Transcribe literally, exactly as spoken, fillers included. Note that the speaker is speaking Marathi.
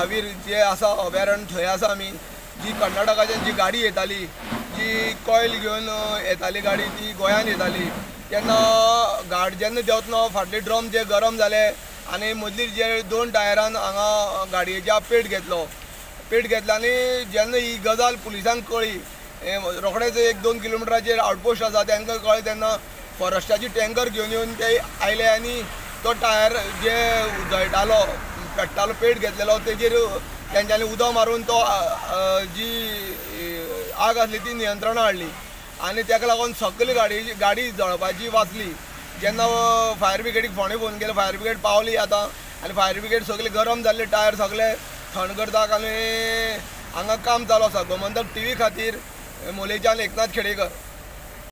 महावीर जे आसा अभयारण्य थंय आसा आमी जी कर्नाटकाच्यान जी गाडी येताली जी कॉयल घेवन येताली गाडी ती गोंयांत येताली तेन्ना गाडी जेन्ना देंवतना फाटले ड्रम जे गरम जाले आनी मदली जे दोन टायरान हांगा गाडयेच्या पेट घेतलो पेट घेतला आनी जेन्ना ही गजाल पुलिसांक कळ्ळी रोखडेच एक दोन किलोमिटराचेर आउटपोस्ट आसा तांकां कळ्ळें तेन्ना फॉरेस्टाची टँकर घेवन येवन ते आयले आनी तो टायर जे जळटालो पेट्टालो पेट घेतलेलो तेजेर तेंच्यांनी उदक मारून तो जी आग आसली ती नियंत्रणां हाडली आनी ताका लागून सगळी गाडी गाडी जळपाची वाचली जेन्ना फायर ब्रिगेडीक फोंडे फोन केलो फायर ब्रिगेड पावली आतां आनी फायर ब्रिगेड सगळे गरम जाल्ले टायर सगळे थंड करतात आनी हांगा काम चालू आसा गोमंतक टी व्ही खातीर मोलेच्यान एकनाथ खेडेकर।